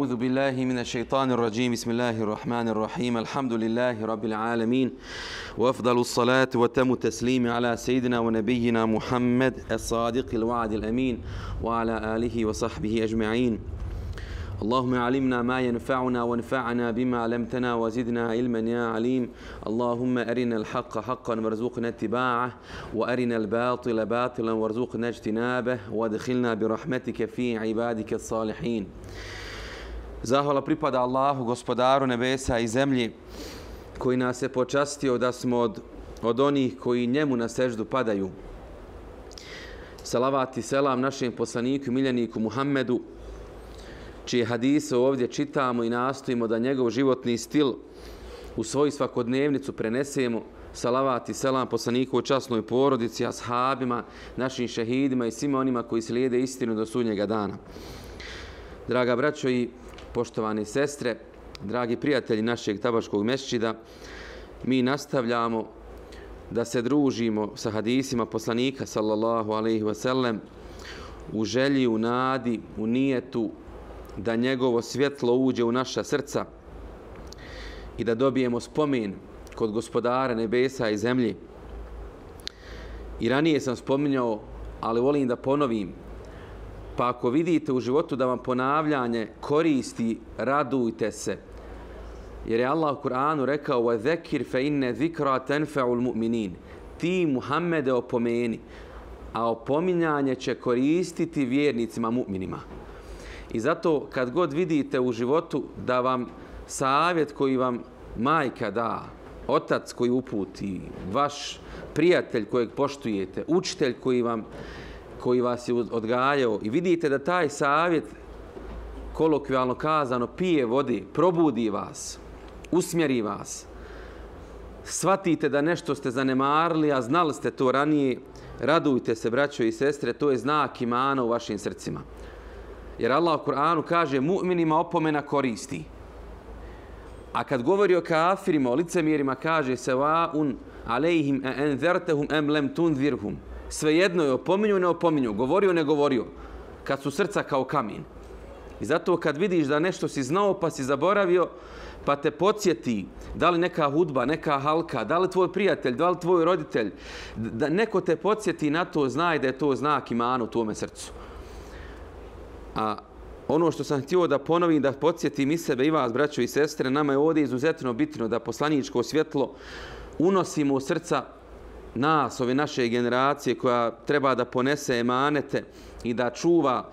أعوذ بالله من الشيطان الرجيم بسم الله الرحمن الرحيم الحمد لله رب العالمين وأفضل الصلاة وتم التسليم على سيدنا ونبينا محمد الصادق الوعد الأمين وعلى آله وصحبه أجمعين اللهم علمنا ما ينفعنا وانفعنا بما علمتنا وزدنا علما يا عليم اللهم أرنا الحق حقا وارزقنا اتباعه وأرنا الباطل باطلا وارزقنا اجتنابه وادخلنا برحمتك في عبادك الصالحين. Zahvala pripada Allahu, gospodaru nebesa i zemlji, koji nas je počastio da smo od onih koji njemu na seždu padaju. Salavat i selam našem poslaniku i miljeniku Muhammedu, čije hadise ovdje čitamo i nastojimo da njegov životni stil u svoju svakodnevnicu prenesemo. Salavat i selam poslaniku u časnoj porodici, ashabima, našim šehidima i svima onima koji slijede istinu do sudnjega dana. Draga braćo i poštovane sestre, dragi prijatelji našeg Tabaškog mesdžida, mi nastavljamo da se družimo sa hadisima poslanika sallallahu alejhi ve sellem u želji, u nadi, u nijetu da njegovo svjetlo uđe u naša srca i da dobijemo spomen kod gospodara nebesa i zemlji. I ranije sam spominjao, ali volim da ponovim, pa ako vidite u životu da vam ponavljanje koristi, radujte se. Jer je Allah u Kur'anu rekao وَذَكِرْ فَإِنَّ ذِكْرَا تَنْفَعُ الْمُؤْمِنِينَ. Ti, Muhammede, opomeni, a opominjanje će koristiti vjernicima, mu'minima. I zato kad god vidite u životu da vam savjet koji vam majka da, otac koji uputi, vaš prijatelj kojeg poštujete, učitelj koji vas je odgajao i vidite da taj savjet, kolokvijalno kazano, pije vodi, probudi vas, usmjeri vas, shvatite da nešto ste zanemarili, a znali ste to ranije, radujte se, braćo i sestre, to je znak imana u vašim srcima. Jer Allah u Kur'anu kaže mu'minima opomena koristi. A kad govori o kafirima, o licemjerima, kaže sevaun alejhim enzertehum em lem tunzirhum. Svejedno je opominju, ne opominju, govorio, ne govorio, kad su srca kao kamen. I zato kad vidiš da nešto si znao pa si zaboravio, pa te podsjeti da li neka hudba, neka halka, da li tvoj prijatelj, da li tvoj roditelj, da neko te podsjeti na to, znaj da je to znak imana u tvome srcu. A ono što sam htio da ponovim, da podsjetim i sebe i vas, braćo i sestre, nama je ovdje izuzetno bitno da poslaničko svjetlo unosimo u srca nas, ove naše generacije koja treba da ponese emanete i da čuva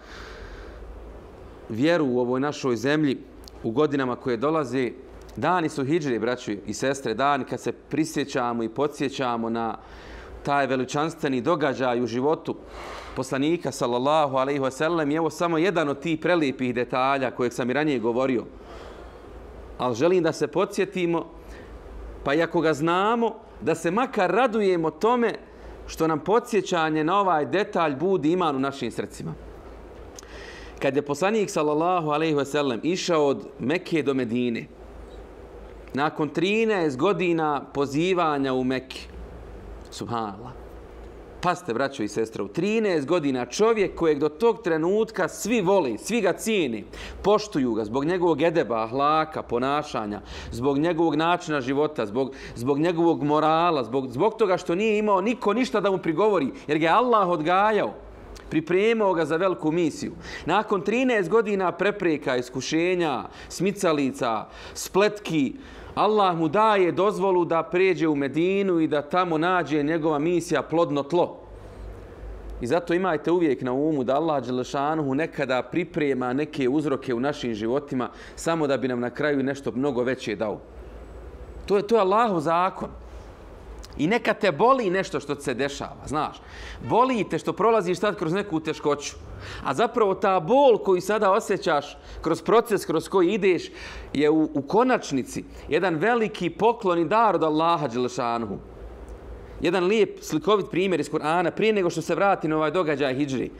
vjeru u ovoj našoj zemlji u godinama koje dolaze. Dani su hidžre, braćo i sestre, dani kad se prisjećamo i podsjećamo na taj veličanstveni događaj u životu poslanika sallallahu alejhi ve sellem. I evo samo jedan od tih prelijepih detalja kojeg sam i ranije govorio. Ali želim da se podsjetimo, pa i ako ga znamo, da se makar radujemo tome što nam podsjećanje na ovaj detalj budi iman u našim srcima. Kad je poslanik sallallahu alejhi ve sellem išao od Mekke do Medine, nakon 13 godina pozivanja u Mekke, subhanallah, pazite, braćo i sestre, u 13 godina čovjek kojeg do tog trenutka svi voli, svi ga cijeni, poštuju ga zbog njegovog edeba, ahlaka, ponašanja, zbog njegovog načina života, zbog njegovog morala, zbog toga što nije imao niko ništa da mu prigovori, jer ga je Allah odgajao, pripremao ga za veliku misiju. Nakon 13 godina prepreka, iskušenja, smicalica, spletki, Allah mu daje dozvolu da pređe u Medinu i da tamo nađe njegova misija plodno tlo. I zato imajte uvijek na umu da Allah dželešanuhu nekada priprema neke uzroke u našim životima samo da bi nam na kraju nešto mnogo veće dao. To je Allahov zakon. I neka te boli nešto što se dešava, znaš. Boli te što prolaziš sad kroz neku teškoću. A zapravo ta bol koju sada osjećaš kroz proces kroz koji ideš je u konačnici jedan veliki poklon i dar od Allaha dželešanuhu. Jedan lijep slikovit primjer iz Kur'ana prije nego što se vrati na ovaj događaj hidžri.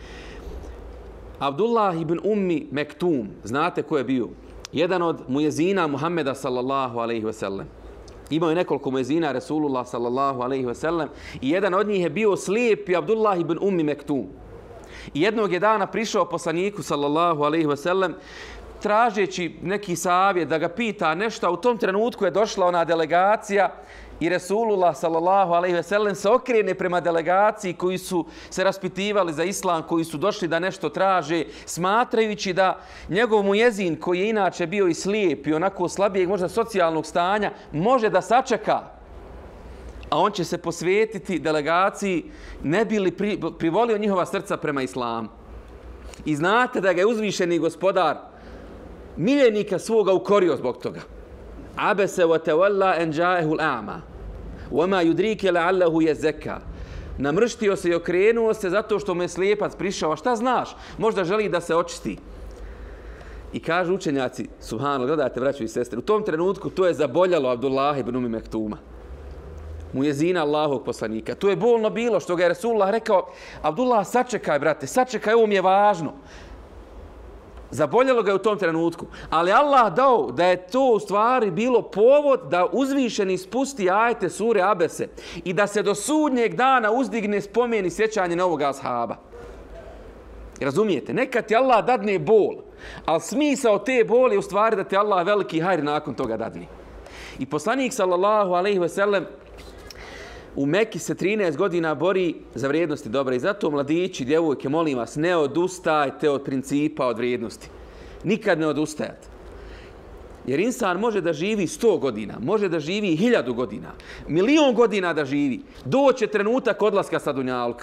Abdullah ibn Ummi Mektum, znate ko je bio? Jedan od mujezina Muhammeda sallallahu alejhi ve sellem. Imao je nekoliko muezina Resulullah sallallahu alejhi ve sellem i jedan od njih je bio slijepi Abdullah ibn Ummi Mektum. I jednog je dana prišao poslaniku sallallahu alejhi ve sellem tražeći neki savjet da ga pita nešto, u tom trenutku je došla ona delegacija i Resulullah sallallahu alejhi ve sellem se okrene prema delegaciji koji su se raspitivali za islam, koji su došli da nešto traže, smatrajući da njegov mujezin, koji je inače bio i slijep i onako slabijeg možda socijalnog stanja, može da sačeka, a on će se posvetiti delegaciji, ne bi li privolio njihova srca prema islamu. I znate da ga je uzvišeni gospodar miljenika svoga ukorio zbog toga. Abese wa tawalla an ja'ahu al-a'ma wama yudrika la'allahu yazakka. Namrštio se i okrenuo se zato što mu je slijepac prišao. A šta znaš? Možda želi da se očisti. I kažu učenjaci, subhanallah, gledajte, braćo i sestre, u tom trenutku to je zaboljalo Abdullah ibn Umi Mektuma, mujezina Allahovog poslanika. To je bolno bilo što ga je Resulullah rekao, Abdullah, sačekaj, brate, sačekaj, ovo mi je važno. Zaboljelo ga je u tom trenutku. Ali Allah dao da je to u stvari bilo povod da uzvišeni spusti ajete sure Abese i da se do sudnjeg dana uzdigne spomen i sjećanje na ovoga ashaba. Razumijete? Nekad ti Allah dadne bol, ali smisao te boli je u stvari da ti Allah veliki hajr nakon toga dadne. I poslanik sallallahu alejhi ve sellem u Mekki se 13 godina bori za vrijednosti dobra i zato mladići, djevojke, molim vas, ne odustajte od principa, od vrijednosti. Nikad ne odustajate. Jer insan može da živi 100 godina, može da živi 1000 godina, 1.000.000 godina da živi. Doće trenutak odlaska sa dunjalka.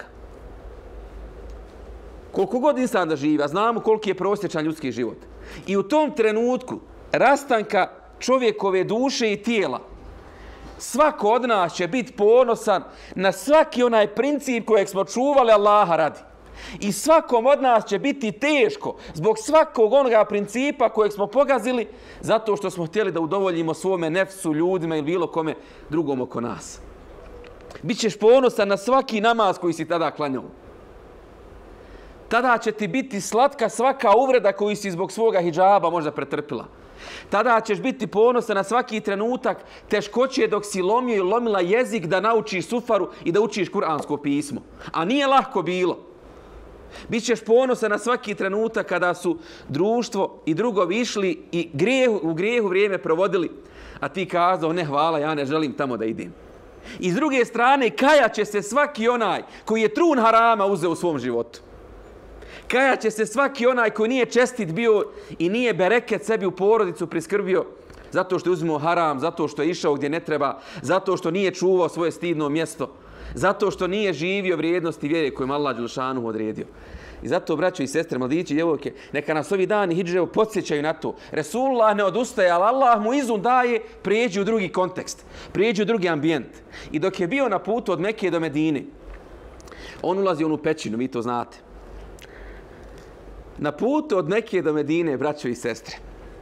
Koliko god insan da živi, a znamo koliki je prosječan ljudski život. I u tom trenutku rastanka čovjekove duše i tijela, svako od nas će biti ponosan na svaki onaj princip kojeg smo čuvali Allaha radi. I svakom od nas će biti teško zbog svakog onoga principa kojeg smo pogazili zato što smo htjeli da udovoljimo svome nefsu, ljudima ili bilo kome drugom oko nas. Bićeš ponosan na svaki namaz koji si tada klanjao. Tada će ti biti slatka svaka uvreda koju si zbog svoga hidžaba možda pretrpila. Tada ćeš biti ponosan na svaki trenutak teškoće dok si lomio i lomila jezik da naučiš sufaru i da učiš kuransko pismo. A nije lahko bilo. Bićeš ponosan na svaki trenutak kada su društvo i drugovi išli i u grijehu vrijeme provodili, a ti kazao, ne hvala, ja ne želim tamo da idem. I s druge strane, kajat će se svaki onaj koji je trun harama uzeo u svom životu. Kajat će se svaki onaj koji nije čestit bio i nije bereket sebi u porodicu priskrbio zato što je uzimao haram, zato što je išao gdje ne treba, zato što nije čuvao svoje stidno mjesto, zato što nije živio vrijednosti vjere kojim Allah dželešanu odredio. I zato, braćo i sestre, mladići i djevojke, neka nas ovi dani hidžre podsjećaju na to. Resulullah ne odustaje, ali Allah mu izun daje, prijeđi u drugi kontekst, prijeđi u drugi ambijent. I dok je bio na putu od Mekke do Medine, on ulazi u onu pećinu, vi to znate. Na putu od Mekke do Medine, braćo i sestre,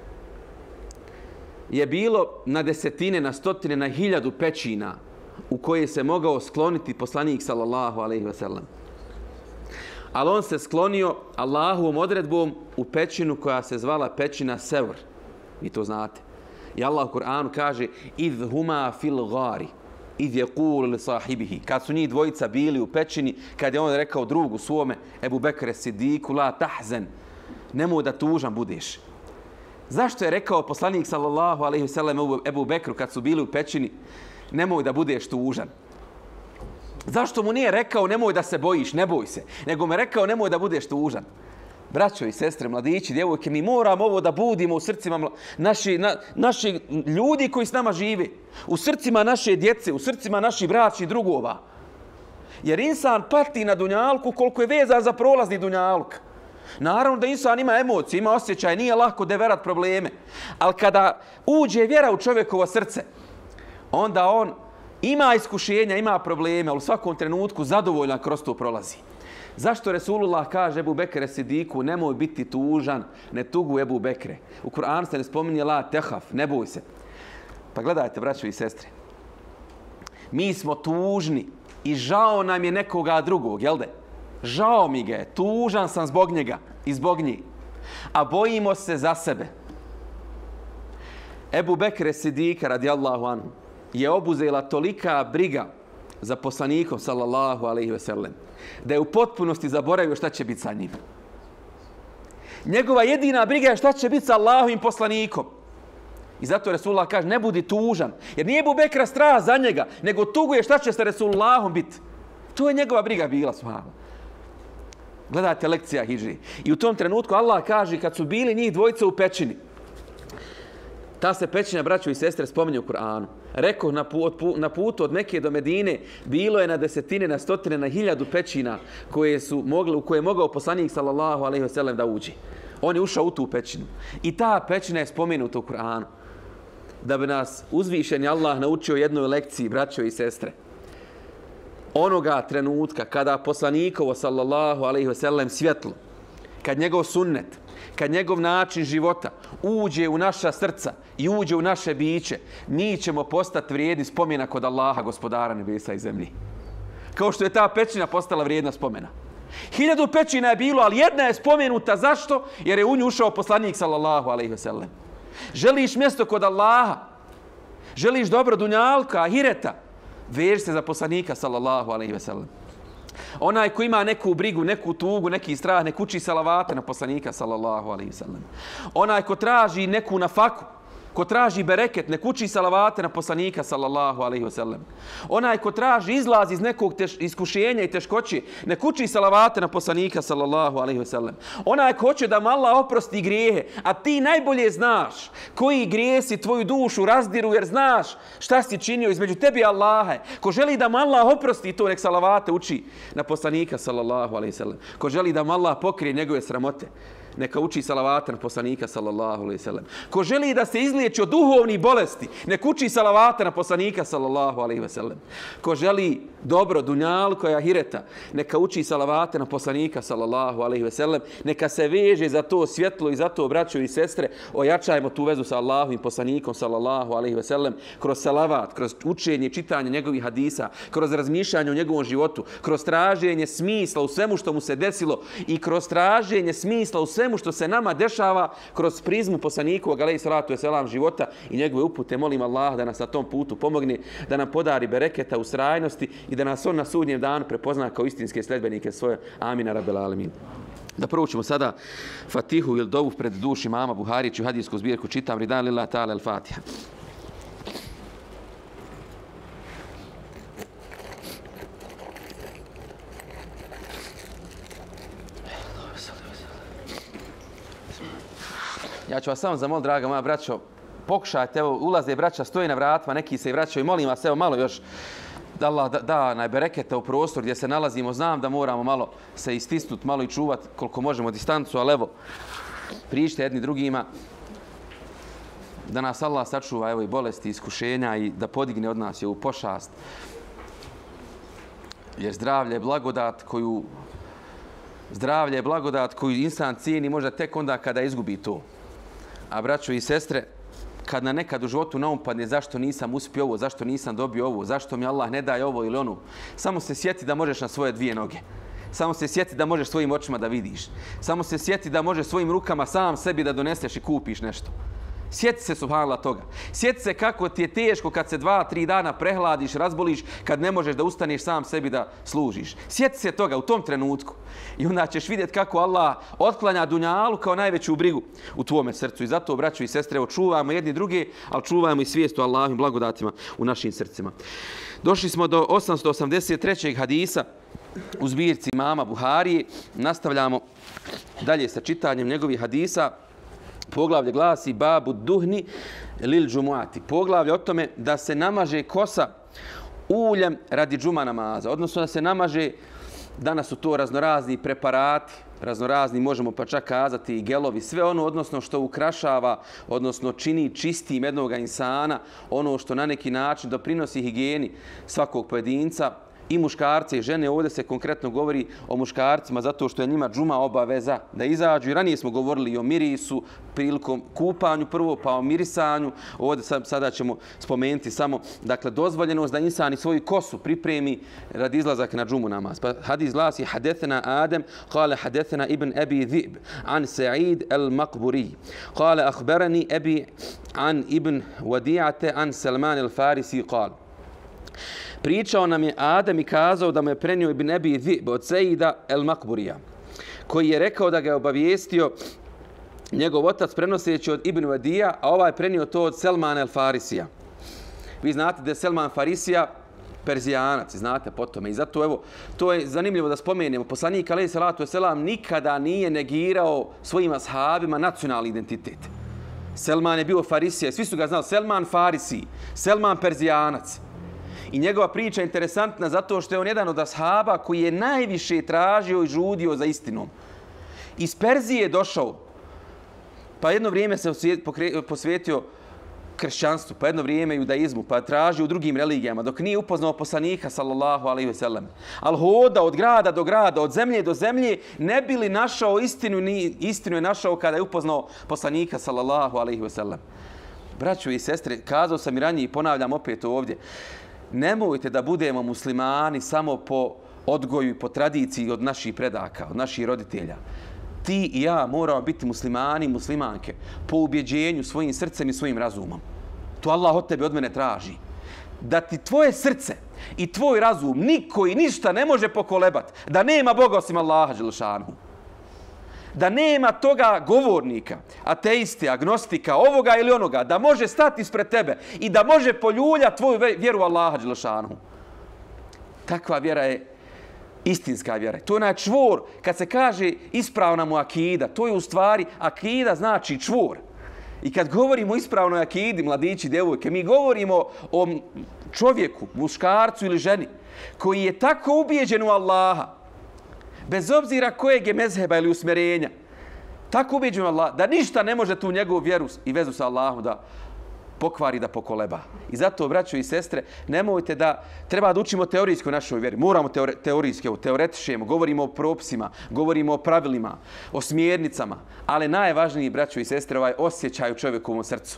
je bilo na desetine, na stotine, na 1000 pećina u koje se mogao skloniti poslanik sallallahu alejhi ve sellem. Ali on se sklonio Allahovom odredbom u pećinu koja se zvala pećina Sevr. Vi to znate. I Allah u Kur'anu kaže idh huma fil gari idh yaqulu li sahibihi. Kad su njih dvojica bili u pećini, kad je on rekao drugu svome, Ebu Bekre Sidiku la tahzen, nemoj da tužan budeš. Zašto je rekao poslanik sallallahu alejhi ve sellem Ebu Bekru kad su bili u pećini, nemoj da budeš tužan? Zašto mu nije rekao nemoj da se bojiš, ne boj se, nego mu je rekao nemoj da budeš tužan? Braćo i sestre, mladići, djevojke, mi moramo ovo da budimo u srcima naših ljudi koji s nama žive, u srcima naše djece, u srcima naših bračnih drugova. Jer insan pati na dunjalku koliko je vezan za prolazni dunjaluk. Naravno da insan ima emocije, ima osjećaj, nije lako deverat probleme. Ali kada uđe vjera u čovjekovo srce, onda on ima iskušenja, ima probleme, ali u svakom trenutku zadovoljan kroz to prolazi. Zašto Resulullah kaže Ebu Bekre Sidiku, nemoj biti tužan, ne tugu Ebu Bekre. U Kur'anu se ne spominje la tehaf, ne boj se. Pa gledajte, braćo i sestre, mi smo tužni i žao nam je nekoga drugog, jel de? Žao mi ga je, tužan sam zbog njega i zbog njih. A bojimo se za sebe. Ebu Bekre Sidika, radijallahu anhu, je obuzela tolika briga za poslanikom, sallallahu alejhi ve sellem, da je u potpunosti zaboravio šta će biti sa njim. Njegova jedina briga je šta će biti sa Allahovim poslanikom. I zato Resulullah kaže, ne budi tužan. Jer nije Ebu Bekra strah za njega, nego tuguje šta će sa Resulullahom biti. To je njegova briga bila, subhanallah. Gledajte lekcija hidžri. I u tom trenutku Allah kaže, kad su bili njih dvojica u pećini, ta se pećina, braćo i sestre, spominje u Kur'anu. Rekao, na putu od Mekke do Medine bilo je na desetine, na stotine, na 1000 pećina u koje je mogao poslanik sallallahu alejhi ve sellem da uđe. On je ušao u tu pećinu. I ta pećina je spomenuta u Kur'anu. Da bi nas uzvišeni Allah naučio jednoj lekciji, braćo i sestre. Onoga trenutka kada poslanikovo sallallahu alejhi ve sellem svjetlo, kad njegov sunnet, kad njegov način života uđe u naša srca i uđe u naše biće, mi ćemo postati vrijedni spomena kod Allaha, gospodara nebesa i zemlji. Kao što je ta pećina postala vrijedna spomena. 1000 pećina je bilo, ali jedna je spomenuta. Zašto? Jer je u nju ušao poslanik sallallahu alejhi ve sellem. Želiš mjesto kod Allaha? Želiš dobro dunjalka, ahireta? Veži se za poslanika sallallahu alejhi ve sellem. Onaj ko ima neku brigu, neku tugu, neki strah, nek uči salavate na poslanika sallallahu alejhi ve sellem. Onaj ko traži neku nafaku, ko traži bereket, nek uči salavate na poslanika sallallahu alejhi ve sellem. Onaj ko traži izlaz iz nekog iskušenja i teškoće, nek uči salavate na poslanika sallallahu alejhi ve sellem. Onaj ko hoće da mu Allah oprosti grijehe, a ti najbolje znaš koji grijesi tvoju dušu razdiru jer znaš šta si činio između tebi i Allaha. Ko želi da mu Allah oprosti to, nek salavate uči na poslanika sallallahu alejhi ve sellem. Ko želi da mu Allah pokrije njegove sramote, neka uči salavate na poslanika sallallahu alejhi ve sellem. Ko želi da se izliječi od duhovnih bolesti, neka uči salavate na poslanika sallallahu alejhi ve sellem. Ko želi dobro dunjalko i ahireta, neka uči salavate na poslanika sallallahu alejhi ve sellem. Neka se veže za to svjetlo i za to, braćo i sestre, ojačajmo tu vezu sa Allahovim poslanikom sallallahu alejhi ve sellem kroz salavat, kroz učenje, čitanje njegovih hadisa, kroz razmišljanje o njegovom životu, kroz traženje smisla u svemu što mu se desilo i kroz traženje smisla u svemu što se nama dešava kroz prizmu poslanikovog alejhi salatu vesselam života i njegove upute. Molim Allah da nas na tom putu pomogne, da nam podari bereketa, ustrajnosti i da nas on na sudnjem danu prepozna kao istinske sledbenike svoje. Amin rabbel alemin. Da proučimo sada Fatihu ili dovu pred duši imama Buharića u hadijsku zbirku. Čitam Ridan lillahi ta'ala al-Fatiha. Ja ću vas samo zamoliti, draga moja braćo, pokušajte, evo, ulaze braća, stoji na vratima, neki se i vraćaju, molim vas, evo, malo još da Allah da najberekete u prostor gdje se nalazimo. Znam da moramo malo se istisnuti, malo i čuvati koliko možemo distancu, ali evo, priđite jedni drugima, da nas Allah sačuva, evo, i bolesti, iskušenja i da podigne od nas ovu pošast. Jer zdravlje je blagodat koju insan cijeni možda tek onda kada izgubi to. A braćo i sestre, kad na nekad u životu naumpadne zašto nisam uspio ovo, zašto nisam dobio ovo, zašto mi Allah ne daje ovo ili ono, samo se sjeti da možeš na svoje 2 noge. Samo se sjeti da možeš svojim očima da vidiš. Samo se sjeti da možeš svojim rukama sam sebi da doneseš i kupiš nešto. Sjeti se, subhanallah, toga. Sjeti se kako ti je teško kad se 2-3 dana prehladiš, razboliš, kad ne možeš da ustaneš sam sebi da služiš. Sjeti se toga u tom trenutku. I onda ćeš vidjeti kako Allah otklanja dunjalu kao najveću brigu u tvome srcu. I zato, braćo i sestre, čuvamo jedni druge, ali čuvamo i svijest o Allahovim blagodatima u našim srcima. Došli smo do 883. hadisa u zbirci imama Buharije. Nastavljamo dalje sa čitanjem njegovih hadisa. Poglavlje glasi Babu duhni lil džumuati. Poglavlje o tome da se namaže kosa uljem radi džuma namaza. Odnosno da se namaže, danas su to raznorazni preparati, raznorazni, možemo pa čak kazati i gelovi, sve ono odnosno što ukrašava, odnosno čini čistim jednog insana, ono što na neki način doprinosi higijeni svakog pojedinca, i muškarce i žene. Ovdje se konkretno govori o muškarcima zato što je njima džuma obaveza da izađu. I ranije smo govorili i o mirisu prilikom kupanju prvo, pa o mirisanju. Ovdje sada ćemo spomenuti samo, dakle, dozvoljenost da insan i svoju kosu pripremi radi izlazak na džumu namaz. Pa hadis glasi: Hadethena Adem, kale hadethena ibn Abi Dhib, an Sa'id al-Maqburi. Kale akhbarani Abi an ibn Wadi'ate, an Salman al-Farisi, kale. Pričao nam je Adem i kazao da mu je prenio ibn Abi Dhib od Sejida el-Makburija, koji je rekao da ga je obavijestio njegov otac prenoseći od Ibn Vadija, a ovaj prenio to od Selmana el Farisija. Vi znate da je Selman Farisija Perzijanac, znate po tome. I zato, evo, to je zanimljivo da spomenemo. Poslanik, alejhi salatu vesselam, nikada nije negirao svojim ashabima nacionalni identitet. Selman je bio Farisija, svi su ga znali. Selman Farisi, Selman Perzijanac. I njegova priča je interesantna zato što je on jedan od ashaba koji je najviše tražio i žudio za istinom. Iz Perzije je došao, pa jedno vrijeme se posvetio kršćanstvu, pa jedno vrijeme judaizmu, pa tražio u drugim religijama, dok nije upoznao poslanika, sallallahu alejhi ve sellem. Al hoda od grada do grada, od zemlje do zemlje, ne bi li našao istinu, ni istinu je našao kada je upoznao poslanika, sallallahu alejhi ve sellem. Braćo i sestre, kazao sam i ranije i ponavljam opet ovdje, nemojte da budemo muslimani samo po odgoju i po tradiciji od naših predaka, od naših roditelja. Ti i ja moramo biti muslimani i muslimanke po ubjeđenju, svojim srcem i svojim razumom. To Allah od tebe, od mene traži. Da ti tvoje srce i tvoj razum niko i ništa ne može pokolebat. Da nema Boga osim Allaha dželešanu. Da nema toga govornika, ateiste, agnostika, ovoga ili onoga, da može stati ispred tebe i da može poljuljati tvoju vjeru Allaha dželešanu. Takva vjera je istinska vjera. To je onaj čvor, kad se kaže ispravna mu akida, to je u stvari, akida znači čvor. I kad govorimo o ispravnoj akidi, mladići, djevojke, mi govorimo o čovjeku, muškarcu ili ženi, koji je tako ubijeđen u Allaha, bez obzira kojeg je mezheba ili usmjerenja, tako ubijeđen u Allaha, da ništa ne može tu njegovu vjeru i vezu sa Allahom da pokvari, da pokoleba. I zato, braćo i sestre, nemojte da treba da učimo teorijsko našoj vjeri. Moramo teorijski, teoretišemo, govorimo o propisima, govorimo o pravilima, o smjernicama, ali najvažniji, braćo i sestre, ovaj osjećaj u čovjekovom srcu.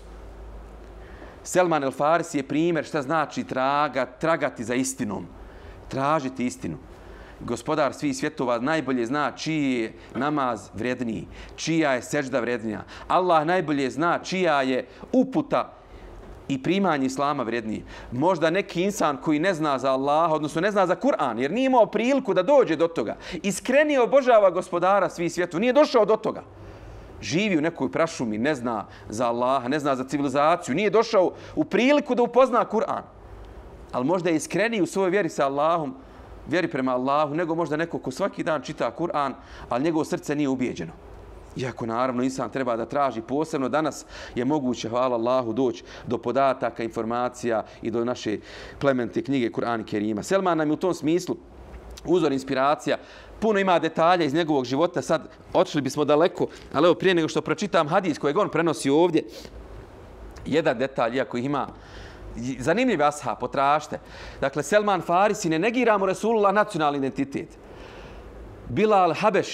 Selman el Farisi je primjer šta znači tragati za istinom, tražiti istinu. Gospodar svih svjetova najbolje zna čiji je namaz vredniji, čija je sežda vrednija. Allah najbolje zna čija je uputa i primanje islama vredniji. Možda neki insan koji ne zna za Allah, odnosno ne zna za Kur'an, jer nije imao priliku da dođe do toga, iskreno obožava Gospodara svih svjetova, nije došao do toga. Živi u nekoj prašumi, ne zna za Allaha, ne zna za civilizaciju, nije došao u priliku da upozna Kur'an. Ali možda je iskreniji u svojoj vjeri sa Allahom, vjeri prema Allahu, nego možda neko ko svaki dan čita Kur'an, ali njegovo srce nije ubijeđeno. Iako naravno insan treba da traži, posebno danas je moguće, hvala Allahu, doći do podataka, informacija i do naše plemenite knjige Kur'an i Kerima. Selman nam je u tom smislu uzor, inspiracija, puno ima detalja iz njegovog života, sad otišli bismo daleko, ali evo prije nego što pročitam hadis kojeg on prenosi ovdje, jedan detalj, iako ih ima, zanimljiv ashab, potražite. Dakle, Selman Farisi, ne negiramo Resulullah nacionalni identitet. Bilal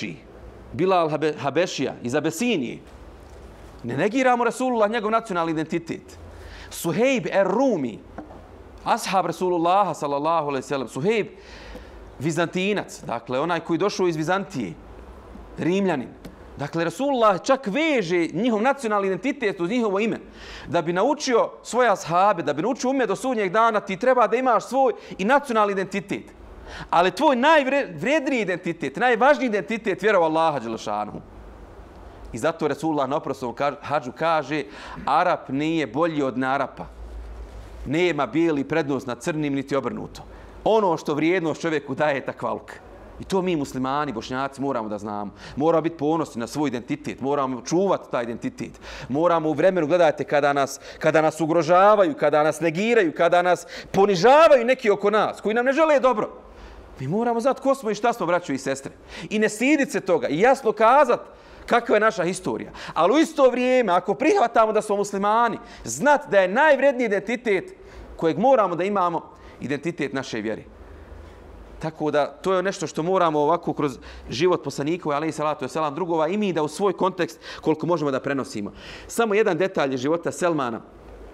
Habešija iz Abesinije. Ne negiramo Resulullah njegov nacionalni identitet. Suhejb er-Rumi, ashab Resulullaha sallallahu alejhi ve sellem. Suhejb Vizantinac, dakle onaj koji došao iz Vizantije, Rimljanin. Dakle, Resulullah čak veže njihov nacionalni identitet uz njihovo ime. Da bi naučio svoje ashabe, da bi naučio umet do sudnjeg dana, ti treba da imaš svoj i nacionalni identitet. Ali tvoj najvredniji identitet, najvažniji identitet vjerova Allaha dželešanu. I zato Resulullah na oprosnom hadžu kaže, Arap nije bolji od Arapa. Nema bijeli prednost nad crnim, niti obrnuto. Ono što vrijednost čovjeku daje je takvaluk. I to mi muslimani, bošnjaci moramo da znamo. Moramo biti ponosni na svoj identitet, moramo čuvati taj identitet. Moramo u vremenu, gledajte, kada nas ugrožavaju, kada nas negiraju, kada nas ponižavaju neki oko nas, koji nam ne žele dobro. Mi moramo znati ko smo i šta smo, braćo i sestre. I ne stiditi se toga i jasno kazati kakva je naša historija. Ali u isto vrijeme, ako prihvatamo da smo muslimani, znati da je najvredniji identitet kojeg moramo da imamo, identitet naše vjere. Tako da to je nešto što moramo ovako kroz život poslanikova, alejhi salatu vesselam, drugova i mi da u svoj kontekst koliko možemo da prenosimo. Samo jedan detalj života Selmana.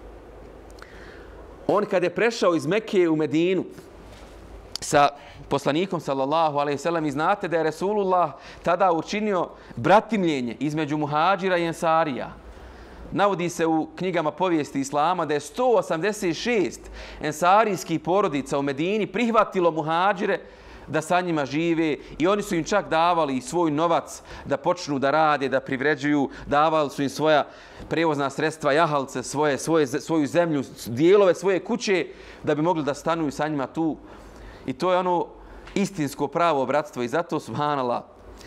On kad je prešao iz Mekke u Medinu sa poslanikom sallallahu alejhi ve sellem, i znate da je Resulullah tada učinio bratimljenje između muhadžira i ensarija. Navodi se u knjigama povijesti Islama da je 186 ensarijskih porodica u Medini prihvatilo muhadžire da sa njima žive i oni su im čak davali svoj novac da počnu da rade, da privređuju, davali su im svoja prevozna sredstva, jahalce, svoju zemlju, dijelove svoje kuće da bi mogli da stanuju sa njima tu. I to je ono istinsko pravo bratstvo i zato subhanallah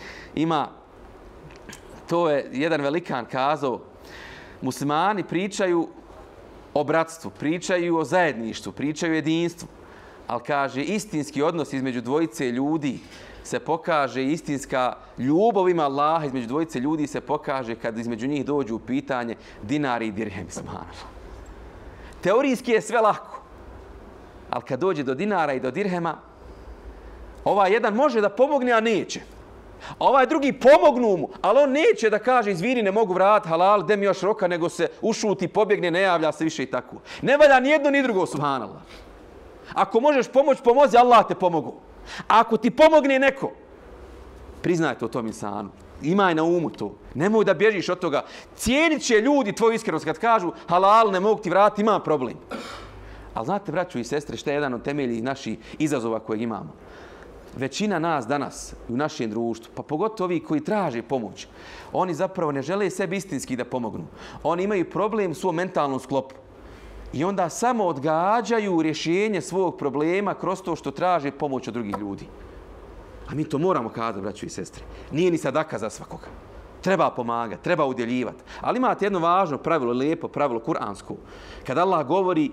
to je jedan velikan kazao, muslimani pričaju o bratstvu, pričaju o zajedništvu, pričaju o jedinstvu, ali kaže istinski odnos između dvojice ljudi se pokaže, istinska ljubav ima Allaha između dvojice ljudi se pokaže kad između njih dođu u pitanje dinari i dirhemi. Teorijski je sve lako, ali kad dođe do dinara i do dirhema, ovaj jedan može da pomogne, a neće. A ovaj drugi pomognu mu, ali on neće da kaže izvini, ne mogu vratiti halal, de mi još roka, nego se ušuti, pobjegne, ne javlja se više i tako. Ne valja ni jedno ni drugo, subhanallah. Ako možeš pomozi, Allah te pomogu. A ako ti pomogne neko, priznaj to tom insanu. Imaj na umu to. Nemoj da bježiš od toga. Cijenit će ljudi tvoju iskrenost kad kažu halal, ne mogu ti vratiti, imam problem. Ali znate, braćo i sestre, što je jedan od temelji naših izazova kojeg imamo? Većina nas danas u našem društvu, pa pogotovo ovi koji traže pomoć, oni zapravo ne žele sebi istinski da pomognu. Oni imaju problem u svom mentalnom sklopu. I onda samo odgađaju rješenje svog problema kroz to što traže pomoć od drugih ljudi. A mi to moramo kazati, braćo i sestre. Nije ni sadaka za svakoga. Treba pomagati, treba udjeljivati. Ali imate jedno važno pravilo, lijepo pravilo kuransko. Kad Allah govori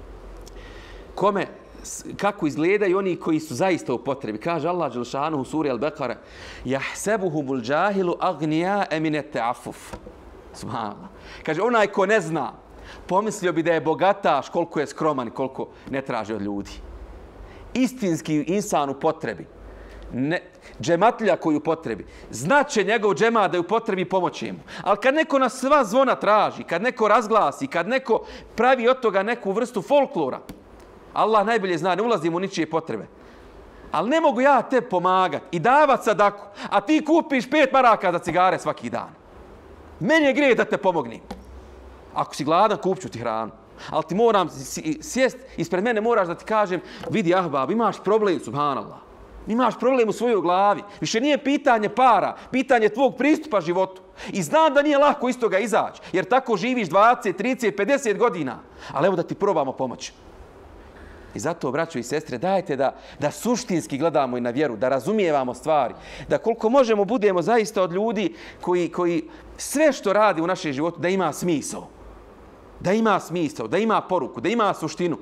kako izgledaju oni koji su zaista u potrebi. Kaže Allah dželešanu u suri Al-Bekare: "Jahsebuhumul džahilu agnija min at-ta'affuf." Subhanallah. Kaže onaj ko ne zna, pomislio bi da je bogataš koliko je skroman i koliko ne traži od ljudi. Istinski insan u potrebi, džematlja koji u potrebi, znaće njegov džemat da je u potrebi pomoći mu. Ali kad neko na sva zvona traži, kad neko razglasi, kad neko pravi od toga neku vrstu folklora, Allah najbolje zna, ne ulazim u ničije potrebe. Ali ne mogu ja te pomagati i davati sadaku, a ti kupiš 5 maraka za cigare svaki dan. Meni je grijeh da te pomognem. Ako si gladan, kupit ću ti hranu. Ali ti moram sjest, ispred mene moraš da ti kažem, vidi ahbab, imaš problem, subhanallah. Imaš problem u svojoj glavi. Više nije pitanje para, pitanje tvog pristupa životu. I znam da nije lako iz toga izaći, jer tako živiš 20, 30, 50 godina. Ali evo da ti probamo pomoći. I zato, braćo i sestre, dajte da suštinski gledamo i na vjeru, da razumijevamo stvari, da koliko možemo budemo zaista od ljudi koji sve što radi u našem životu da ima smisao. Da ima smisao, da ima poruku, da ima suštinu.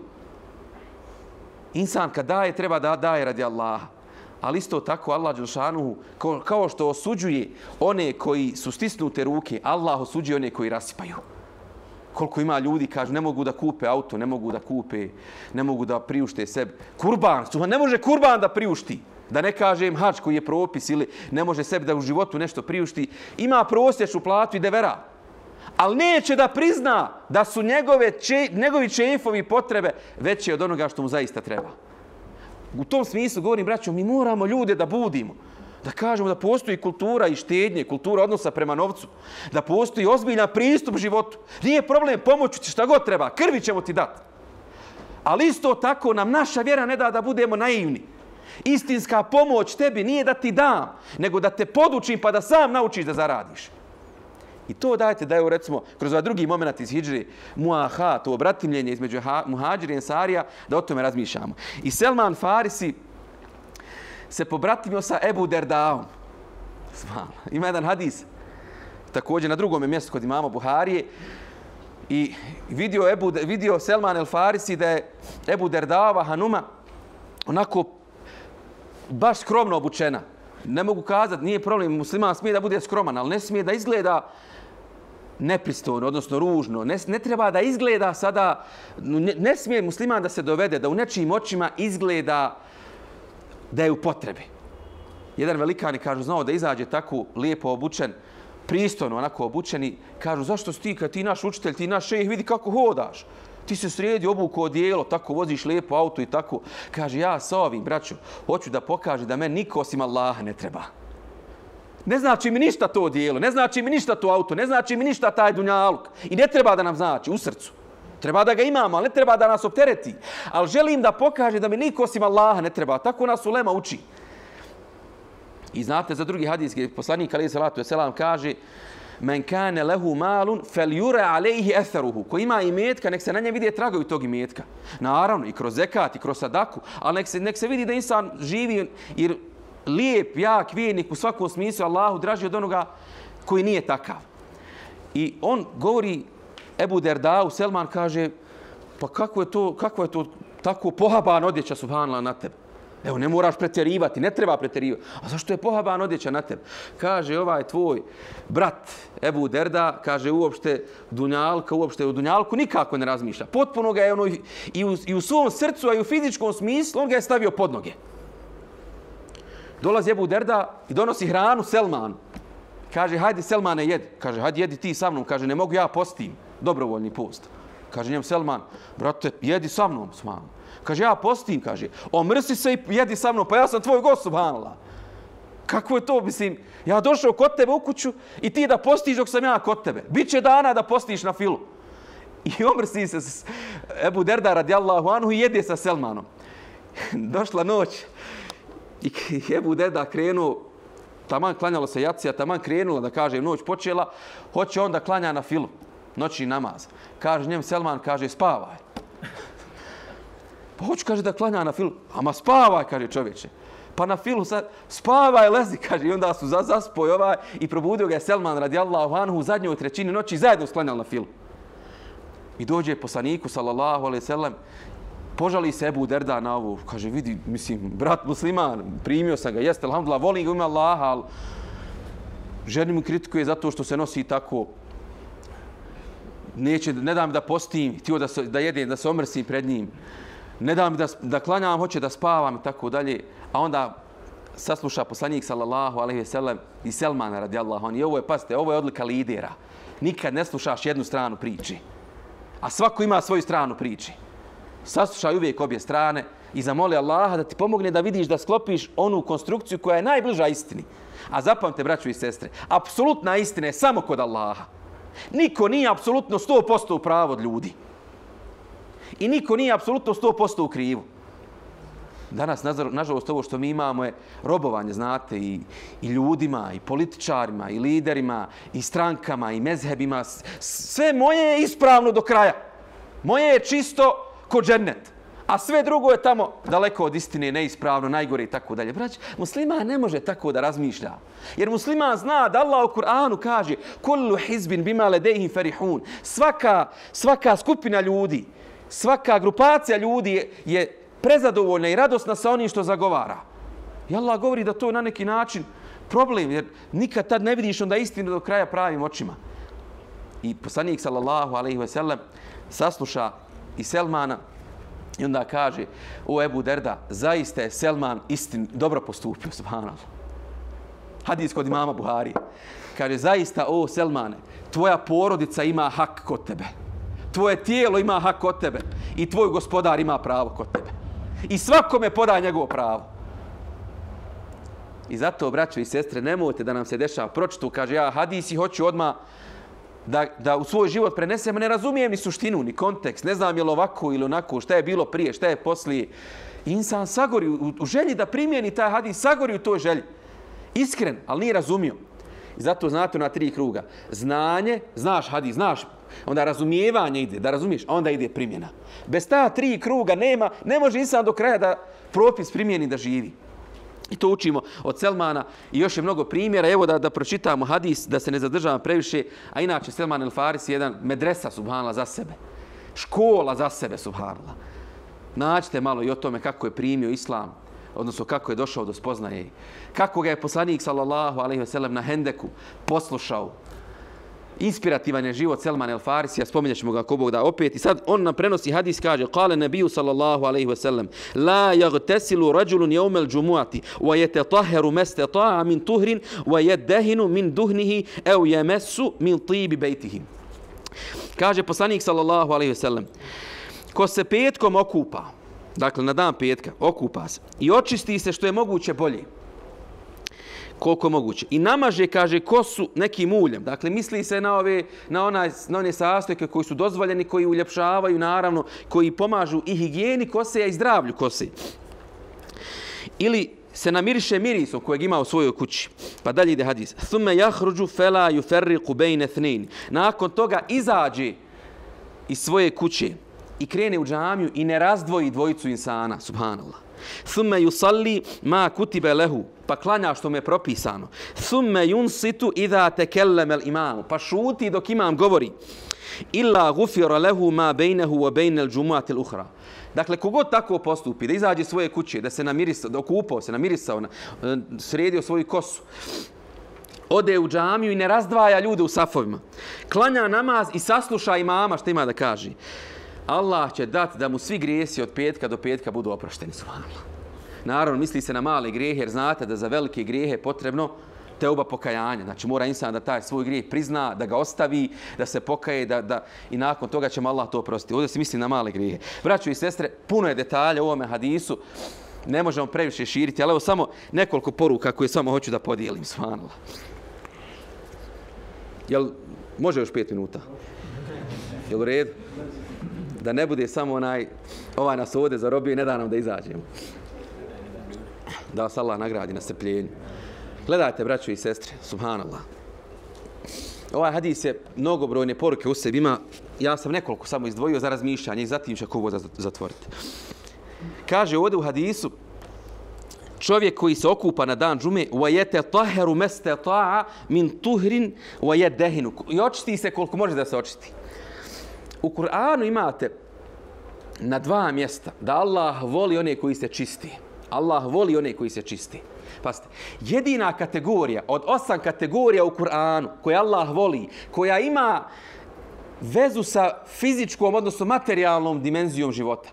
Insan kad daje, treba da daje radi Allaha. Ali isto tako Allah dželešanu kao što osuđuje one koji su stisnute ruke, Allah osuđuje one koji rasipaju. Koliko ima ljudi, kažu, ne mogu da kupe auto, ne mogu da priušte sebi. Kurban, ne može kurban da priušti. Da ne kažem hadž koji je propis ili ne može sebi da u životu nešto priušti. Ima prosječnu platu i devera. Ali neće da prizna da su njegovi čefovi potrebe veće od onoga što mu zaista treba. U tom smislu govorim, braćo, mi moramo ljude da budimo. Da kažemo da postoji kultura i štednje, kultura odnosa prema novcu. Da postoji ozbiljan pristup životu. Nije problem, pomoću ti šta god treba, krvi ćemo ti dati. Ali isto tako nam naša vjera ne da budemo naivni. Istinska pomoć tebi nije da ti dam, nego da te podučim pa da sam naučiš da zaradiš. I to dajte da je, recimo, kroz ovaj drugi moment iz hidžri, muaha, to obratimljenje između muhađira i ensarija, da o tome razmišljamo. I Selman Farisi se pobratimio sa Ebu Derdaom. Ima jedan hadis, također na drugom mjestu kod imama Buharije, i vidio Selman el Farisi da je Ebu Derdaova hanuma onako baš skromno obučena. Ne mogu kazati, nije problem, musliman smije da bude skroman, ali ne smije da izgleda nepristojno, odnosno ružno. Ne treba da izgleda sada, ne smije musliman da se dovede, da u nečijim očima izgleda da je u potrebi. Jedan velikan, kažu, znao da izađe tako lijepo obučen, pristojno onako obučeni, kažu, zašto si ti, kad ti naš učitelj, ti naš šejh, vidi kako hodaš. Ti se sredi obuko odijelo, tako voziš lijepo auto i tako. Kaže, ja sa ovim, braćo, hoću da pokažem da meni niko osim Allaha ne treba. Ne znači mi ništa to odijelo, ne znači mi ništa to auto, ne znači mi ništa taj dunjaluk. I ne treba da nam znači u srcu. Treba da ga imamo, ali ne treba da nas optereti. Ali želim da pokaže da mi niko osim Allaha ne treba. Tako nas ulema uči. I znate za drugi hadis gdje poslanik alejhi salatu vesselam kaže: "Men kana lahu malun falyura alayhi atharuhu." Ko ima imetka, nek se na njem vide tragovi tog imetka. Naravno i kroz zekat i kroz sadaku, ali nek se vidi da insan živi jer lijep, jak, vjernik u svakom smislu Allahu draži od onoga koji nije takav. I on govori Ebu Derdau, Selman kaže: "Pa kako je to tako pohaban odjeća subhanallah na tebe? Evo, ne moraš pretjerivati, ne treba pretjerivati. A zašto je pohaban odjeća na tebe?" Kaže ovaj tvoj brat Ebu Derda, kaže uopšte u dunjalku nikako ne razmišlja. Potpuno ga je ono i u svom srcu, a i u fizičkom smislu, on ga je stavio pod noge. Dolazi Ebu Derda i donosi hranu Selmanu. Kaže: "Hajde Selmane, jedi." Kaže: "Hajde, jedi ti sa mnom." Kaže: "Ne mogu ja, postim. Dobrovoljni post." Kaže njem Selman: "Brate, jedi sa mnom." Kaže: "Ja postim." Kaže: "Omrsi se i jedi sa mnom, pa ja sam tvoj gost, subhanallah." Kako je to, mislim, ja došao kod tebe u kuću i ti da postiš dok sam ja kod tebe. Biće dana da postiš na filu. I omrsi se Ebu Derda radijallahu anhu i jede sa Selmanom. Došla noć i Ebu Derda krenuo, taman klanjalo se jacija, taman krenula, da kažem, noć počela, hoće on da klanja na filu, noćni namaz. Kaže njem Selman, kaže: "Spavaj." Pa hoću, kaže, da klanja na filu. "Ama spavaj," kaže čovječe. "Pa na filu sad, spavaj, lezi," kaže. I onda su zaspoj i probudio ga je Selman radijallahu anhu u zadnjoj trećini noći i zajedno sklanjali na filu. I dođe poslaniku sallallahu alejhi ve sellem, požali se Ebu Derda na ovo. Kaže: "Vidi, mislim, brat musliman, primio sam ga, jeste, alhamdulillah, volim ga u ime Allaha, ali ženi mu kritikuje zato što se nosi tako. Ne dam da postim, htio da jedem, da se omrsim pred njim. Ne dam da klanjam, hoće da spavam i tako dalje." A onda sasluša poslanik sallallahu alejhi ve sellem i Selmana radijallahu anhu. I ovo je, pazite, ovo je odlika lidera. Nikad ne slušaš jednu stranu priči. A svako ima svoju stranu priči. Saslušaj uvijek obje strane i zamoli Allaha da ti pomogne da vidiš, da sklopiš onu konstrukciju koja je najbliža istini. A zapamte, braćo i sestre, apsolutna istina je samo kod Allaha. Niko nije apsolutno 100% u pravu od ljudi. I niko nije apsolutno 100% u krivu. Danas, nažalost, ovo što mi imamo je robovanje, znate, i ljudima, i političarima, i liderima, i strankama, i mezhebima. Sve moje je ispravno do kraja. Moje je čisto ko džennet. A sve drugo je tamo daleko od istine, neispravno, najgore i tako dalje. Brać, musliman ne može tako da razmišlja. Jer musliman zna da Allah u Kur'anu kaže: "Kullu hizbin bima ladejhim farihun." Svaka skupina ljudi, svaka grupacija ljudi je prezadovoljna i radosna sa onim što zagovara. I Allah govori da to na neki način problem, jer nikad tad ne vidiš onda istinu do kraja pravim očima. I poslanik sallallahu alejhi ve sellem sasluša i Selmana i onda kaže: "O Ebu Derda, zaista je Selman dobro postupio, subhanallah." Hadis kod imama Buharije. Kaže: "Zaista, o Selmane, tvoja porodica ima hak kod tebe. Tvoje tijelo ima hak kod tebe i tvoj gospodar ima pravo kod tebe. I svakome podaj njegovo pravo." I zato, braćo i sestre, nemojte da nam se dešava. Pročitu, kaže, ja hadis i hoću odmah da u svoj život prenesem, ne razumijem ni suštinu, ni kontekst, ne znam je li ovako ili onako, šta je bilo prije, šta je poslije. Insan sagori u želji da primijeni taj hadis, sagori u toj želji. Iskren, ali nije razumio. I zato znate na 3 kruga. Znanje, znaš hadis, znaš, onda razumijevanje ide, da razumiješ, a onda ide primjena. Bez ta 3 kruga ne može insan do kraja da propis primijeni da živi. I to učimo od Selmana i još je mnogo primjera. Evo da pročitamo hadis, da se ne zadržavam previše. A inače, Selman el-Farisi je jedan medresa, subhanallah, za sebe. Škola za sebe, subhanallah. Nađite malo i o tome kako je primio islam, odnosno kako je došao do spoznaje. Kako ga je poslanik, sallallahu alejhi ve sellem, na Hendeku poslušao. Inspirativan je život Selman el-Farisija, spominjat ćemo ga ako Bog da opet. I sad on nam prenosi hadis, kaže: "Kale nebiju sallallahu alejhi ve sellem: La yagtasilu rajulun yawm al-jumu'ati wa yatatahharu mastata'a min tuhrin wa yadahinu min duhnihi aw yamassu min tib baytihi." Kaže poslanik sallallahu alejhi ve sellem: "Ko se petkom okupa, dakle na dan petka okupa se i očisti se što je moguće bolje. koliko je moguće. I namaže, kaže, kosu nekim uljem. Dakle, misli se na one sastojke koji su dozvoljeni, koji uljepšavaju, naravno, koji pomažu i higijeni kose, a i zdravlju kose. Ili se namiriše mirisom kojeg ima u svojoj kući. Pa dalje ide hadis. Thumme jahruđu fela yuferriqu bejne thnin. Nakon toga izađe iz svoje kuće i krene u džamiju i ne razdvoji dvojicu insana. Subhanallah. Thumme yusalli ma kutibe lehu. Pa klanja što mu je propisano. Thumme yunsitu idha tekelleme imamu. Pa šuti dok imam govori. Illa gufira lehu ma bejnehu wa bejne l'đumu'ati l'uhra. Dakle, kogod tako postupi, da izađe svoje kuće, da se namirisao, da okupao se, namirisao, sredio svoju kosu, ode u džamiju i ne razdvaja ljude u safovima, klanja namaz i sasluša imama što ima da kaže, Allah će dati da mu svi grijesi od petka do petka budu oprošteni. Naravno, misli se na male grijehe, jer znate da za velike grijehe je potrebno teuba pokajanja. Znači, mora insan da taj svoj grijeh prizna, da ga ostavi, da se pokaje, i nakon toga će mu Allah to oprostiti. Ovdje se misli na male grijehe. Braćo i sestre, puno je detalja u ovome hadisu. Ne možemo previše širiti, ali evo samo nekoliko poruka koje samo hoću da podijelim. Subhanallah. Jel može još 5 minuta? Jel u redu? Da ne bude samo ovaj nas ovdje zarobio i ne da nam da izađemo. Da vas Allah nagradi na strpljenju. Gledajte, braćo i sestre, subhanallah. Ovaj hadis je mnogobrojne poruke u sebi ima. Ja sam nekoliko samo izdvojio za razmišljanje i zatim ću ovo zatvoriti. Kaže ovdje u hadisu, čovjek koji se okupa na dan džume, وَيَتَطَهَرُ مَسْتَطَاعَ مِنْ تُهْرٍ وَيَدَّهِنُ. I očisti se koliko može da se očisti. U Kur'anu imate na 2 mjesta da Allah voli one koji se čisti. Allah voli one koji se čisti. Pazite, jedina kategorija od 8 kategorija u Kur'anu koje Allah voli, koja ima vezu sa fizičkom, odnosno materijalnom dimenzijom života.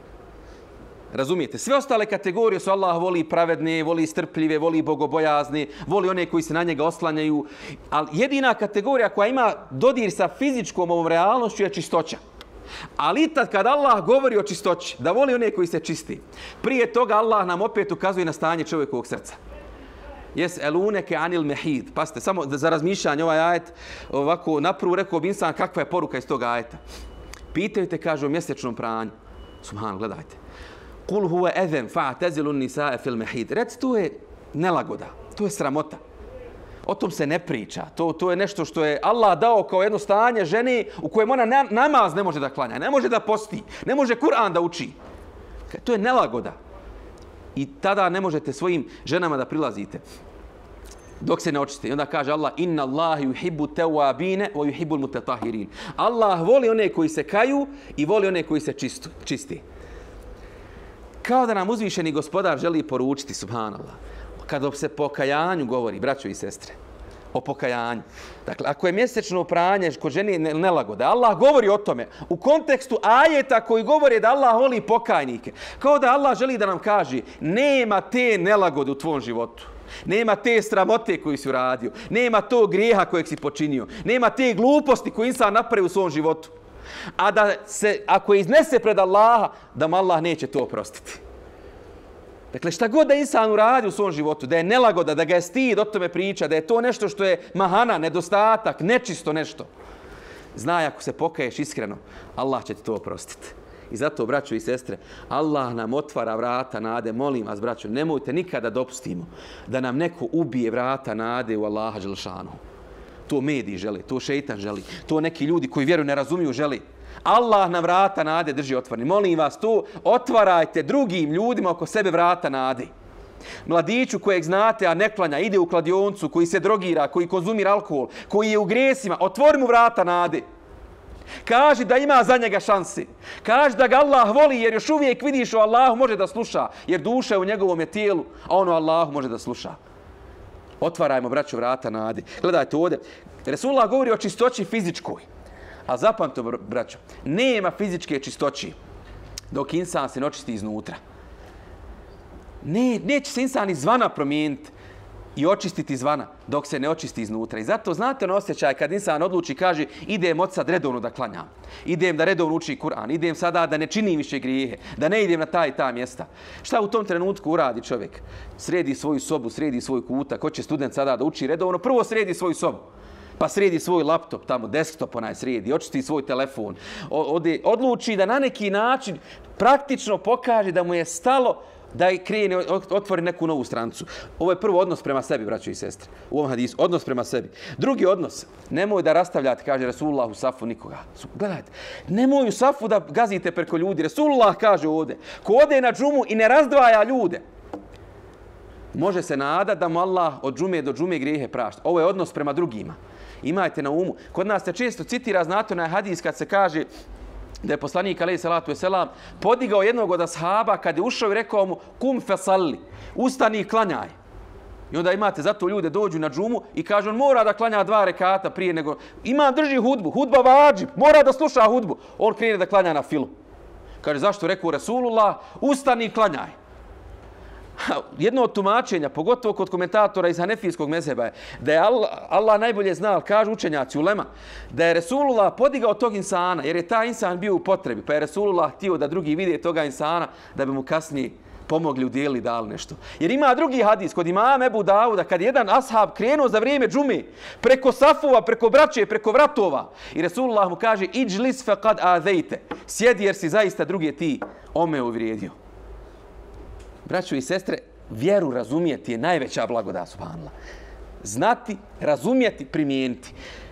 Razumijete? Sve ostale kategorije su Allah voli pravedne, voli strpljive, voli bogobojazne, voli one koji se na njega oslanjaju. Ali jedina kategorija koja ima dodir sa fizičkom ovom realnošću je čistoća. Ali tad kad Allah govori o čistoći, da voli one koji se čisti, prije toga Allah nam opet ukazuje na stanje čovjekovog srca. Jes'eluneke anil mehid. Pazite, samo za razmišljanje ovaj ajet, ovako naprvu rekao bi insan kakva je poruka iz tog ajeta. Pitaju te, kaže, o mjesečnom pranju. Subhanu, gledajte. Kul huve edhem fa'tazilun nisae fil mehid. Reci, to je nelagoda, to je sramota. O tom se ne priča. To je nešto što je Allah dao kao jedno stanje žene u kojem ona namaz ne može da klanja, ne može da posti, ne može Kur'an da uči. To je nelagoda. I tada ne možete svojim ženama da prilazite dok se ne očiste. I onda kaže Allah, inna Allahi yuhibbu tawabine wa yuhibbul mutatahirin. Allah voli one koji se kaju i voli one koji se čisti. Kao da nam uzvišeni gospodar želi poručiti, subhanallah, kada se pokajanju govori, braćo i sestre, o pokajanju. Dakle, ako je mjesečno pranje kod žene nelagode, Allah govori o tome u kontekstu ajeta koji govori da Allah voli pokajnike. Kao da Allah želi da nam kaže, nema te nelagode u tvom životu. Nema te sramote koju si uradio. Nema tog grijeha kojeg si počinio. Nema te gluposti koju insan napravi u svom životu. A da se, ako je iznese pred Allaha, da mu Allah neće to oprostiti. Dakle, šta god da insan uradi u svom životu, da je nelagoda, da ga je stid o tome priča, da je to nešto što je mahana, nedostatak, nečisto nešto, znaj ako se pokaješ iskreno, Allah će ti to oprostiti. I zato, braćo i sestre, Allah nam otvara vrata nade. Molim vas, braćo, nemojte nikada dopustimo da nam neko ubije vrata nade u Allaha dželešanu. To mediji žele, to šejtan želi, to neki ljudi koji vjeru ne razumiju želi. Allah nam vrata nade drži otvoreni. Molim vas, to otvarajte drugim ljudima oko sebe vrata nade. Mladiću kojeg znate, a ne klanja, ide u kladioncu, koji se drogira, koji konzumira alkohol, koji je u grijesima, otvori mu vrata nade. Kaži da ima za njega šanse. Kaži da ga Allah voli, jer još uvijek vidiš o Allahu može da sluša, jer duša je u njegovom je tijelu, a ono Allahu može da sluša. Otvarajmo, braćo, vrata nade. Gledajte ovdje. Resulullah govori o čistoći fizičkoj. A zapamtite, braćo, nema fizičke čistoći dok insan se ne očisti iznutra. Neće se insan izvana promijeniti. i očistiti izvana dok se ne očisti iznutra. I zato znate on osjećaj kad insan odluči kaže idem od sad redovno da klanjam, idem da redovno uči Kur'an, idem sada da ne činim više grijehe, da ne idem na ta mjesta. Šta u tom trenutku uradi čovjek? Sredi svoju sobu, sredi svoj kutak, hoće student sada da uči redovno, prvo sredi svoju sobu. Pa sredi svoj laptop, tamo desktop onaj sredi, očisti svoj telefon. Odluči da na neki način praktično pokaže da mu je stalo da krene, otvori neku novu stranicu. Ovo je prvo odnos prema sebi, braćo i sestre. U ovom hadisu, odnos prema sebi. Drugi odnos, nemoj da rastavljate, kaže Rasulullah u safu nikoga. Gledajte, nemoj u safu da gazite preko ljudi. Rasulullah kaže ovdje, ko ode na džumu i ne razdvaja ljude, može se nadati da mu Allah od džume do džume grijehe prašta. Ovo je odnos prema drugima. Imajte na umu. Kod nas se često citira, znate onaj hadis kad se kaže da je poslanik alejhi salatu vesselam podigao jednog od ashaba kad je ušao i rekao mu kum fesalli, ustani i klanjaj. I onda imate zato ljude dođu na džumu i kaže on mora da klanja 2 rekata prije nego imam drži hudbu, hudba vađib, mora da sluša hudbu. On krene da klanja na filu. Kaže zašto rekao Rasulullah ustani i klanjaj. Jedno od tumačenja, pogotovo kod komentatora iz Hanefijskog mezheba je da je Allah najbolje znao, kažu učenjaci ulema, da je Resulullah podigao tog insana jer je taj insan bio u potrebi, pa je Resulullah htio da drugi vide toga insana da bi mu kasnije pomogli, udijeli, dali nešto. Jer ima drugi hadis kod imama Ebu Dauda kad je jedan ashab krenuo za vrijeme džume preko safova, preko braće, preko vratova i Resulullah mu kaže iđlis faqad azejte, sjedi jer si zaista druge ti ome uvrijedio. Braćo i sestre, vjeru razumijeti je najveća blagodat, subhanallah. Znati, razumijeti, primijeniti.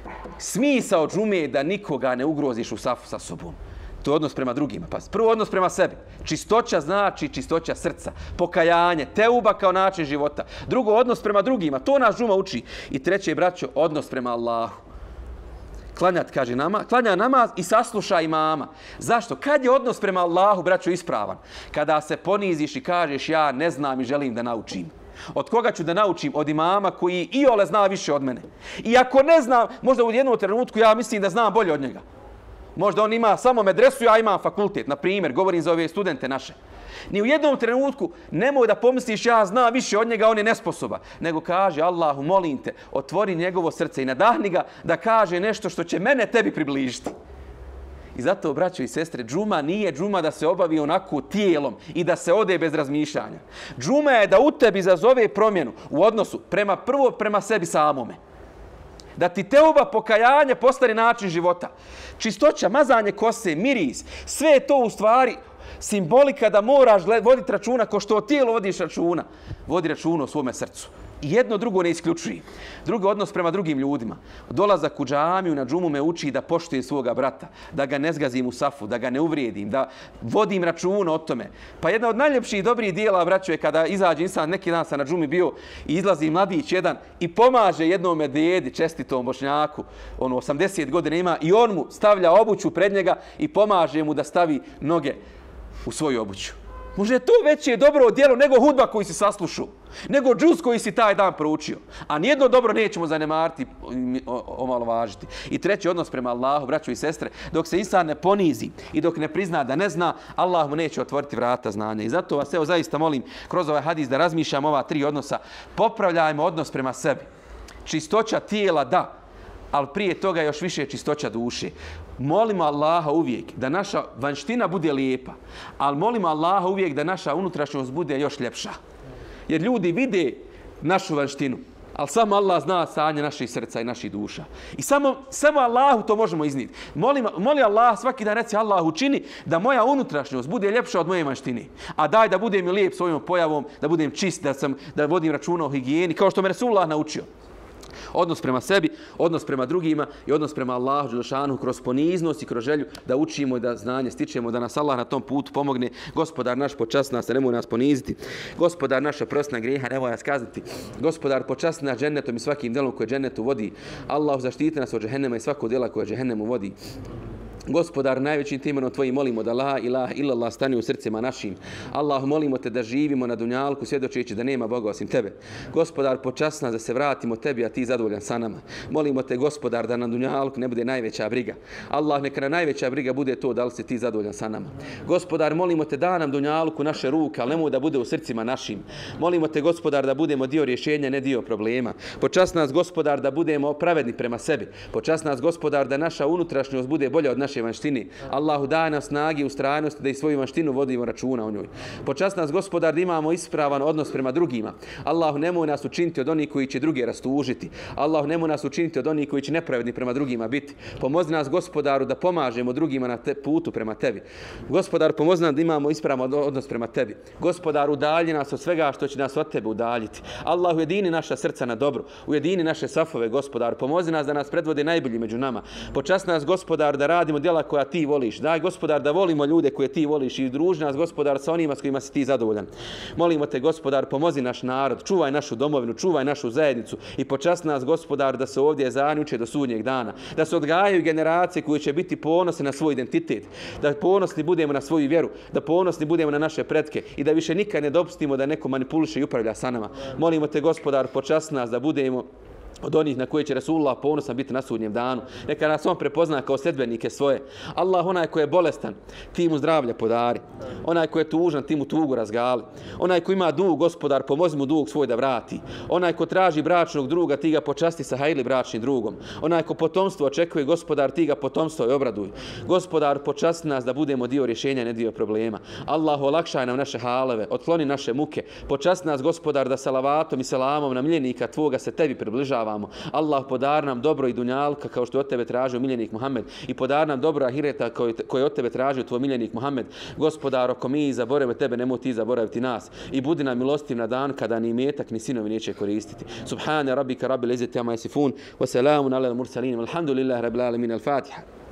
Smisao džume je da nikoga ne ugroziš u safu sa sobom. To je odnos prema drugima. Pa prvo odnos prema sebi. Čistoća znači čistoća srca, pokajanje, teuba kao način života. Drugo, odnos prema drugima. To nas džuma uči. I treće, braćo, odnos prema Allahu. Klanjat, kaže klanja namaz i sasluša imama. Zašto? Kad je odnos prema Allahu, braćo, ispravan? Kada se poniziš i kažeš ja ne znam i želim da naučim. Od koga ću da naučim? Od imama koji iole zna više od mene. I ako ne znam, možda u jednom trenutku ja mislim da znam bolje od njega. Možda on ima samo medresu, ja imam fakultet. Na primjer, govorim za ove studente naše. Ni u jednom trenutku nemoj da pomisliš ja znam više od njega, on je nesposoban. Nego kaže Allahu, molim te, otvori njegovo srce i nadahni ga da kaže nešto što će mene tebi približiti. I zato, braćo i sestre, džuma nije džuma da se obavi onako tijelom i da se ode bez razmišljanja. Džuma je da u tebi izazove promjenu u odnosu prvo prema sebi samome. Da ti teuba, pokajanje postane način života. Čistoća, mazanje kose, miris, sve je to u stvari simbolika da moraš voditi računa ko što o tijelu vodiš računa. Vodi računa o svome srcu. I jedno drugo ne isključuje. Drugi odnos prema drugim ljudima. Dolazak u džamiju na džumu me uči da poštujem svoga brata, da ga ne zgazim u safu, da ga ne uvrijedim, da vodim računa o tome. Pa jedna od najljepših i dobrih dijela, braćo, je kada izađe insan, neki dan sam na džumi bio i izlazi mladić jedan i pomaže jednome djedi, čestitom Bošnjaku, on 80 godina ima i on mu stavlja obuću pred njega i pomaže mu da stavi noge u svoju obuću. Može to veće dobro djelo nego hudba koji si saslušao, nego džuz koji si taj dan proučio. A nijedno dobro nećemo zanemariti, omalovažiti. I treći odnos prema Allahu, braćo i sestre, dok se insan ne ponizi i dok ne prizna da ne zna, Allah mu neće otvoriti vrata znanja. I zato vas evo zaista molim kroz ovaj hadis da razmišljamo ova 3 odnosa. Popravljajmo odnos prema sebi. Čistoća tijela da, ali prije toga još više čistoća duše. Molimo Allaha uvijek da naša vanština bude lijepa, ali molimo Allaha uvijek da naša unutrašnjost bude još ljepša. Jer ljudi vide našu vanštinu, ali samo Allah zna stanje naših srca i naših duša. I samo Allahu to možemo iznijeti. Moli Allah svaki dan reci Allah učini da moja unutrašnjost bude ljepša od moje vanštine. A daj da budem lijep svojom pojavom, da budem čist, da vodim računa o higijeni, kao što me Resulullah naučio. Odnos prema sebi, odnos prema drugima i odnos prema Allahu dželešanu kroz poniznost i kroz želju da učimo i da znanje stičemo, da nas Allah na tom putu pomogne. Gospodar naš počasti nas, nemoj nas poniziti. Gospodar naš oprosti grijeha, nemoj nas kazniti. Gospodar počasti nas džennetom i svakim djelom koje džennetu vodi. Allah zaštiti nas od džehennema i svakog djela koje džehennemu vodi. Gospodar, najvećim ti imenom tvojim molimo da la ilaha illallah stane u srcima našim. Allahu, molimo te da živimo na dunjalku svjedočeći da nema Boga osim tebe. Gospodar, počasti nas da se vratimo tebi, a ti zadovoljan sa nama. Molimo te, Gospodar, da na dunjalku ne bude najveća briga. Allah, neka na najveća briga bude to da li si ti zadovoljan sa nama. Gospodar, molimo te da nam dunjalku naše ruke, ali nemoj da bude u srcima našim. Molimo te, Gospodar, da budemo dio rješenja, ne dio problema. Počasti nas, Gospodar, da budemo pravedni prema sebi. Počasti nas, Gospodar, da naša unutrašnjost bude bolja od naše vanštine. Allahu, daj nam snage i ustrajnosti da i svoju vanštinu vodimo računa o njoj. Počasti nas, Gospodar, da imamo ispravan odnos prema drugima. Allahu, nemoj nas učiniti od onih koji će druge rastužiti. Allahu, nemoj nas učiniti od onih koji će nepravedni prema drugima biti. Pomozi nas, Gospodaru, da pomažemo drugima na putu prema tebi. Gospodar, pomozi nam da imamo ispravan odnos prema tebi. Gospodar, udalji nas od svega što će nas od tebe udaljiti. Allah, ujedini naša srca na dobro. Ujedini naše safove, Gospodar. Pomozi nas da nas predvode najbolji među nama. Počasti nas, Gospodar, da radimo djela koja ti voliš. Daj, Gospodar, da volimo ljude koje ti voliš i druži nas, Gospodar, sa onima s kojima si ti zadovoljan. Molimo te, Gospodar, pomozi naš narod, čuvaj našu domovinu, čuvaj našu zajednicu i počasti nas, Gospodar, da se ovdje zanuče do sudnjeg dana. Da se odgajaju generacije koje će biti ponosne na svoj identitet. Da ponosni budemo na svoju vjeru, da ponosni budemo na naše pretke i da više nikad ne dopustimo da neko manipuliše i upravlja sa nama. Molimo te, Gospodar, počasti nas da budemo od onih na koje će Rasulullah ponosan biti na sudnjem danu. Neka nas on prepozna kao sledbenike svoje. Allah, onaj koji je bolestan, ti mu zdravlja podari. Onaj koji je tužan, ti mu tugu razgali. Onaj koji ima dug, Gospodar, pomozi mu dug svoj da vrati. Onaj ko traži bračnog druga, ti ga počasti sa hajli bračnim drugom. Onaj ko potomstvo očekuje, Gospodar, ti ga potomstvo i obraduj. Gospodar, počasti nas da budemo dio rješenja, ne dio problema. Allah, olakšaj nam naše haleve, otkloni naše muke. Počasti nas, Gospodar, da salavatom i selamom na miljenika tvoga se tebi približavamo. Allah, podar nam dobro i dunjalka kao što je od tebe tražio miljenik Muhammed i podar nam dobro ahireta koji je od tebe tražio tvoj miljenik Muhammed. Gospodar, ako mi zaboravimo tebe, nemoj ti zaboraviti nas i budi nam milostiv na dan kada ni imetak ni sinovi neće koristiti. Subhane rabbika rabbil izzati amma yasifun wa salamun alal mursalin walhamdulillahi rabbil alamin. Al-Fatiha.